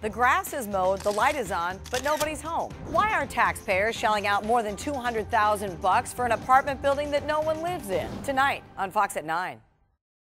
The grass is mowed, the light is on, but nobody's home. Why are taxpayers shelling out more than $200,000 for an apartment building that no one lives in? Tonight on Fox at 9.